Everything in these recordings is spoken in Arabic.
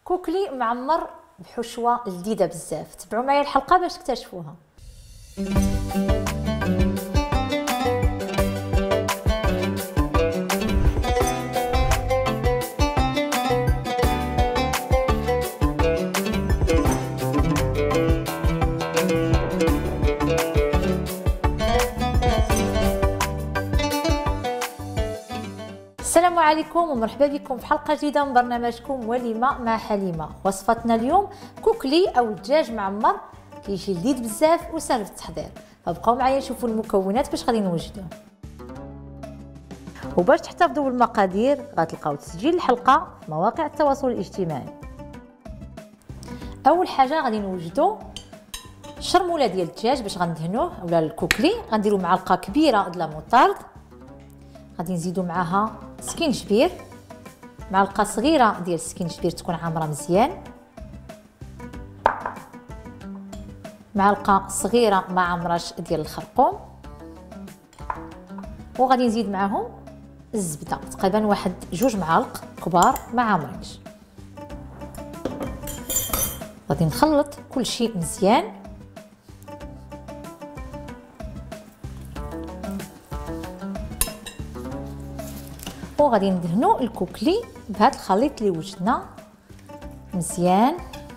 كوكلي معمر بحشوه لذيذه بزاف. تبعوا معايا الحلقه باش تكتشفوها. السلام عليكم ومرحبا بكم في حلقه جديده من برنامجكم وليمه مع حليمه. وصفتنا اليوم كوكلي او الدجاج معمر، كيجي لذيذ بزاف وسهل في التحضير. فبقاو معايا نشوفوا المكونات باش غادي نوجدوه. وباش تحتفظوا بالمقادير غتلقاو تسجيل الحلقه في مواقع التواصل الاجتماعي. اول حاجه غادي نوجدوا شرموله ديال الدجاج باش غندهنوه اولا الكوكلي. غنديروا معلقه كبيره د لا موطارد، غادي نزيدوا معاها سكينجبير، معلقه صغيره ديال السكينجبير تكون عامره مزيان، معلقه صغيره ما عمرش ديال الخرقوم، وغادي نزيد معاهم الزبده تقريبا واحد 2 معالق كبار ما عامرينش. غادي نخلط كل شيء مزيان. وغادي ندهنوا الكوكلي بهذا الخليط اللي وجدنا مزيان.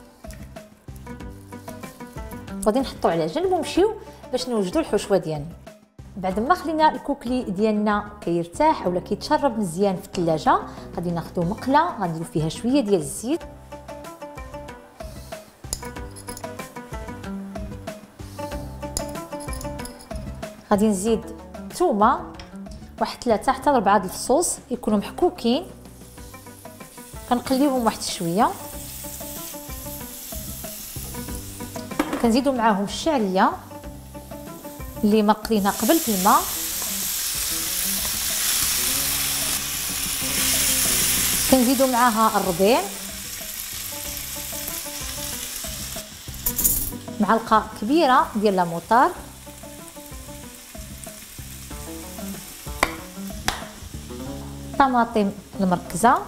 غادي نحطوه على جنب ونمشيو باش نوجدوا الحشوه ديالنا. بعد ما خلينا الكوكلي ديالنا كيرتاح ولا كيتشرب مزيان في الثلاجه، غادي ناخذوا مقله غنديروا فيها شويه ديال الزيت، غادي نزيد ثومه واحد 3 حتى 4 د الفصوص يكونوا محكوكين، كنقليوهم واحد شويه. كنزيدوا معاهم الشعريه اللي مقلينها قبل في الماء، كنزيدوا معاها الربيع، معلقه كبيره ديال لا موطار، طماطم المركزه،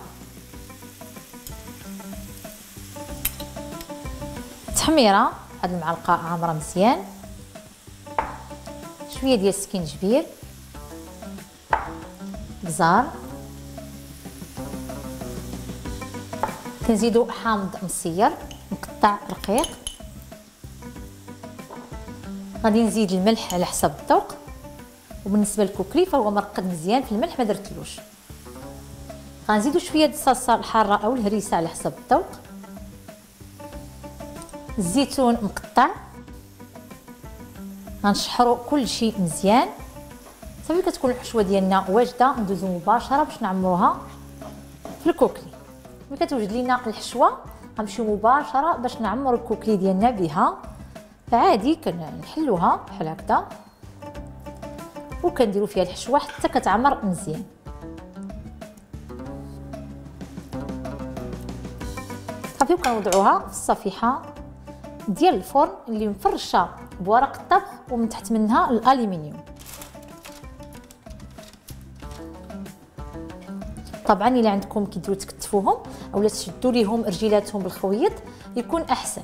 تحميره هاد المعلقه عامره مزيان، شويه ديال السكينجبير، بزار، كنزيدو حامض مصير مقطع رقيق، غادي نزيد الملح على حسب الذوق. وبالنسبه للكوكلي فهو مرقد مزيان في الملح ما درتلوش. غنزيدو شويه د الصلصه الحاره او الهريسه على حسب الذوق، الزيتون مقطع، غنشحروا كل شيء مزيان. صافي كتكون الحشوه ديالنا واجده، ندوزو مباشره باش نعمروها في الكوكلي. ملي كتوجد لينا الحشوه غنمشيو مباشره باش نعمروا الكوكلي ديالنا بها. فعادي كنحلوها بحال هكذا وكنديروا فيها الحشوه حتى كتعمر مزيان. صافي وكنوضعوها في الصفيحه ديال الفرن اللي مفرشه بورق الطبخ ومن تحت منها الالومنيوم. طبعا الا عندكم كيديروا تكتفوهم اولا تشدوا ليهم رجيلاتهم بالخويط يكون احسن.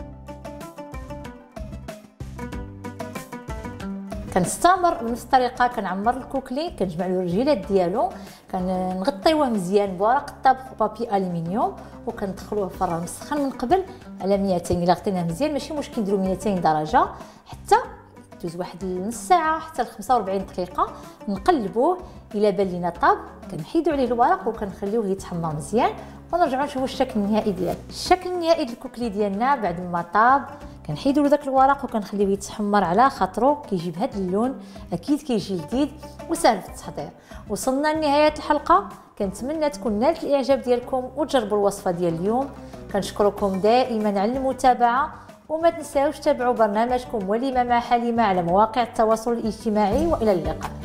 كنستمر بنفس الطريقه، كنعمر الكوكلي، كنجمع له الرجيلات ديالو، كنغطيوه مزيان بورق الطبخ وبابي الومنيوم، وكندخلوه في الفران مسخن من قبل على 200. الا غطيناه مزيان ماشي مشكل نديرو 200 درجه حتى دوز واحد نص ساعه حتى ل 45 دقيقه. نقلبوه الى بان لينا طاب، كنحيدو عليه الورق وكنخليوه يتحمر مزيان ونرجعوا نشوفوا الشكل النهائي ديالو. الشكل النهائي للكوكلي ديالنا بعد ما طاب كنحيدوا له داك الورق وكنخليوه يتحمر على خاطرو، كيجي بهذا اللون، اكيد كيجي لذيذ وسهل في التحضير. وصلنا لنهايه الحلقه، كنتمنى تكون نالت الاعجاب ديالكم وتجربوا الوصفه ديال اليوم. كنشكركم دائما على المتابعه، وما تنساوش تابعوا برنامجكم وليمه مع حليمه على مواقع التواصل الاجتماعي، والى اللقاء.